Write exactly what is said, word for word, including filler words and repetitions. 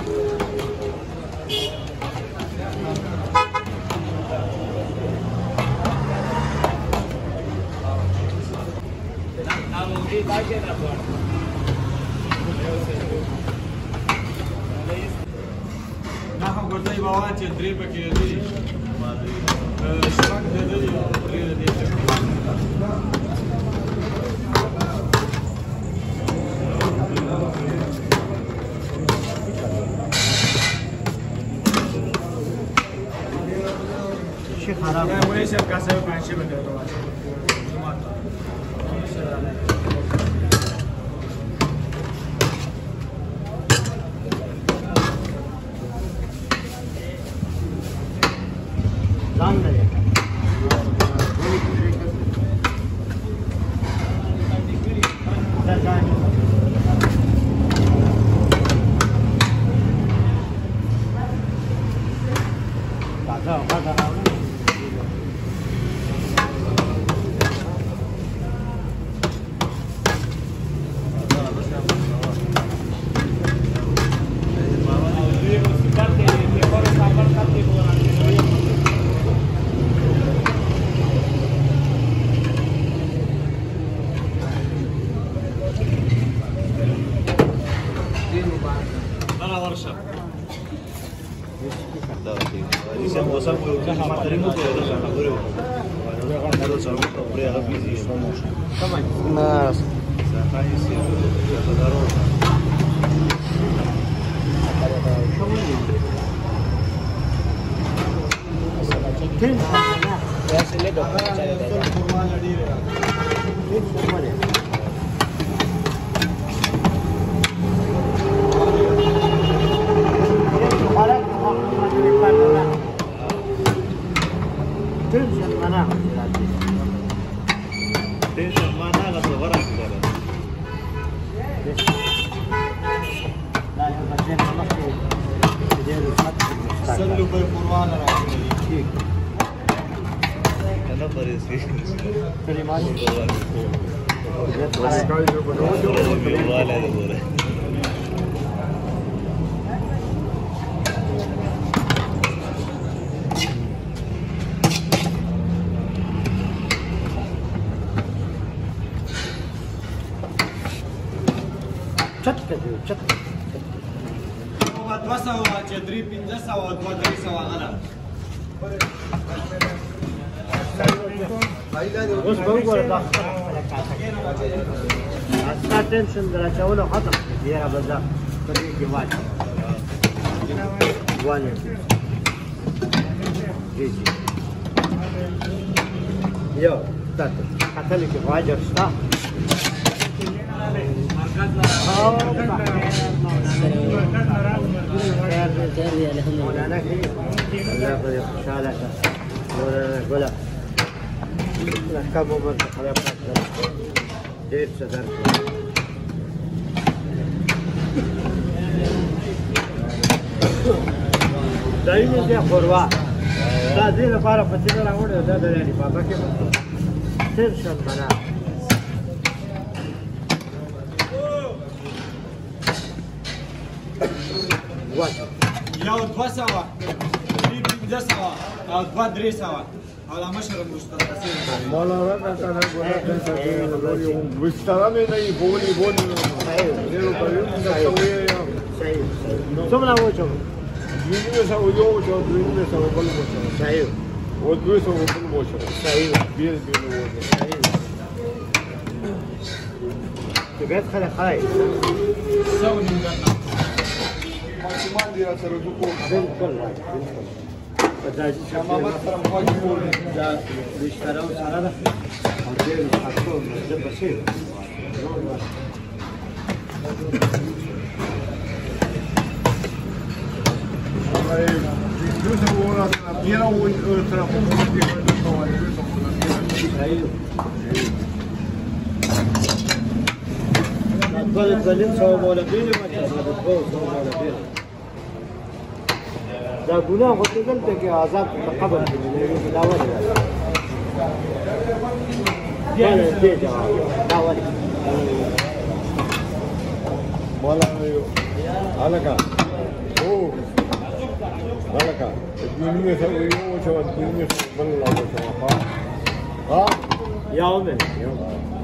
نحن قلنا يبغى تدريب كذي شبك هذي بريد دي شيء خراب لا وين شاف كاسة بعد شيء بدأ طبعا Mas سلوا بالقرآن العظيم. أنا بريسي. كلمات. چټ دی چټ او دو سوه چې درې پنځه سوه دوه درې سوه غنه اوس به وګوره دا استا ټینشن دراچولو ختم یاره به زه په دې کې واچوم والې جی جی یو تاسو کتلې کې واجر شته مولانا کې الله دې خوشاله شه مولانا ګله لکه مو مرته خدای پاک ډېر څه درکړي دایمي دې خوروا دا دې لپاره په څیر راوړی دا د علي بابا کې تیر شم بنا یو دوه سوه درې پنځه سوه او دوه درې سوه او دا مشر مشترک مولانا تعالی ګورا وسترامه نه بولی بولی نو صحیح څومره وچو دوی سو یو جو دوی سو بل وچو صحیح او دوی سو بل وچو صحیح بیل بیل وچو صحیح تبعت خلق خاي سوي من ماشومان دي سره دوکو بالکل بداجي شمامه سره مواجه کول دا بشکراو سره ده او دې حقو زه بشیر ay yo se vola la piedra o otra cosa que no ايوه قال الظلم سوى مولبين ما شاء الله سوى مولبين دا ګناه غوته دلته کې عذاب قبر کې دی دا ولې دا دې جواب دا ولې مولا یو الګا مالك اديني يسوي وشو اديني يسوي بالله وشو ها ها يومين يلا